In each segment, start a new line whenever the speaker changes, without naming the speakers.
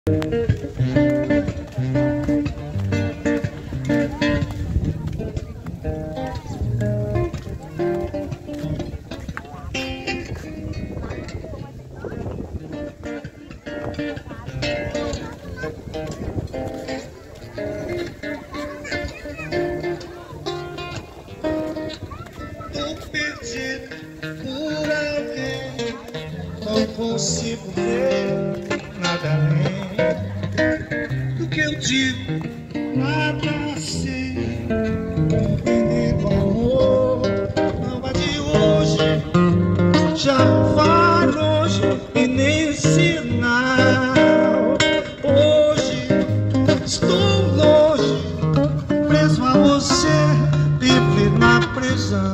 Perdido por alguém, não consigo ver nada além do que eu digo, nada sei. Compreender o amor não vai de hoje, já vai longe e nem sinal. Hoje estou longe, preso a você, livre na prisão.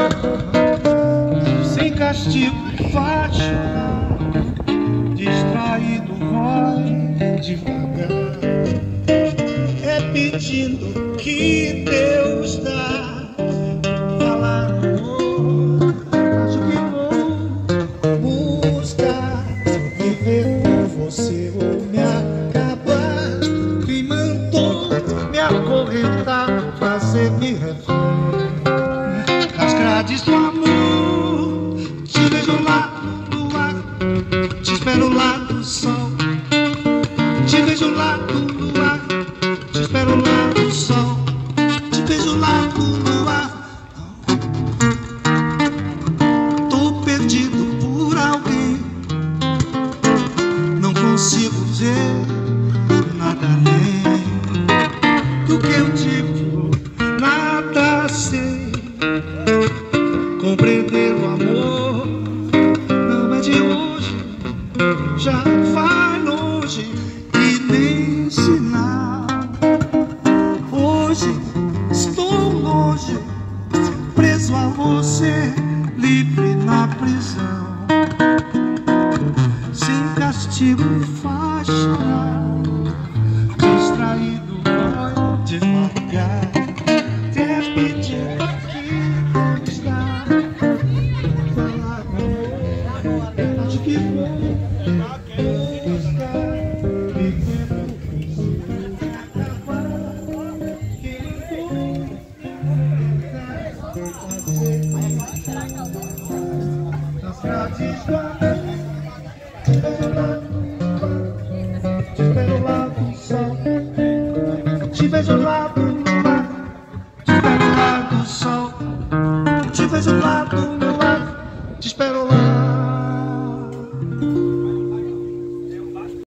Sem castigo faz chorar, distraído vai devagar. É pedindo que Deus dá, falar amor, mas o que vou buscar, viver com você ou me acabar. Quem mandou me acorrentar, fazer-me refém nas grades do amor. Te vejo lá no ar, te espero lá no sol. Te vejo lá no ar, te espero lá no sol. Te vejo lá no ar. Tô perdido por alguém, não consigo ver nada além do que eu digo, nada sei. Compreender o amor não é de hoje, já vai longe e nem sinal. Hoje estou longe, preso a você, livre na prisão. Sem castigo faz chorar, distraído vai devagar. Até pedir que está falar amor, acho que vou buscar, viver com você, acabar. Que vou fazer nas grades do amor. Te vejo lá no ar, te espero lá no sol. Te vejo lá no